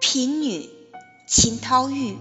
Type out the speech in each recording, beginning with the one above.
贫女，秦涛玉。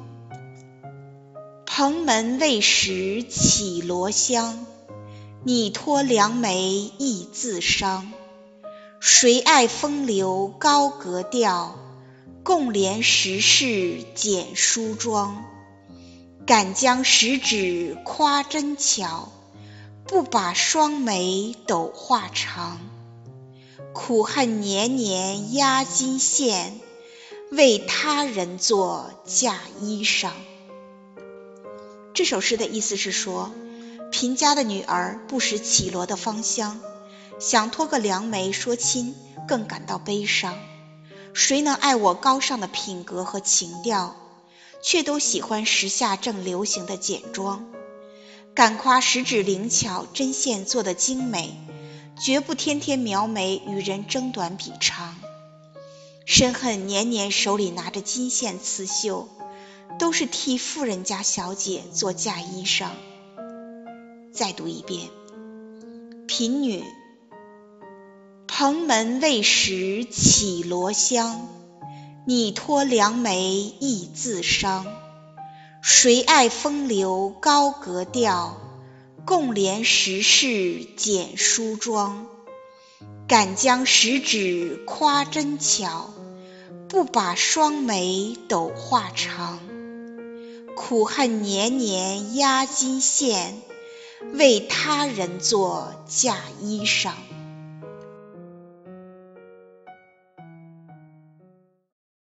蓬门未识绮罗香，拟托良媒亦自伤。谁爱风流高格调，共怜时世简梳妆。敢将食指夸针巧，不把双眉斗画长。苦恨年年压金线，为他人做嫁衣裳。这首诗的意思是说，贫家的女儿不识绮罗的芳香，想托个良媒说亲，更感到悲伤。谁能爱我高尚的品格和情调，却都喜欢时下正流行的简装。敢夸食指灵巧，针线做得精美，绝不天天描眉与人争短比长。深恨年年手里拿着金线刺绣，都是替富人家小姐做嫁衣裳。再读一遍。贫女，蓬门未识绮罗香，拟托良媒亦自伤。谁爱风流高格调，共怜时世简梳妆。敢将食指夸针巧，不把双眉斗画长。苦恨年年压金线，为他人做嫁衣裳。